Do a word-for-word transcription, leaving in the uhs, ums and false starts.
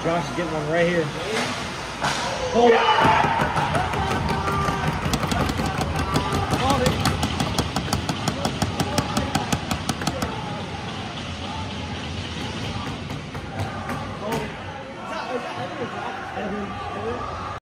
Josh is getting one right here. Hold it.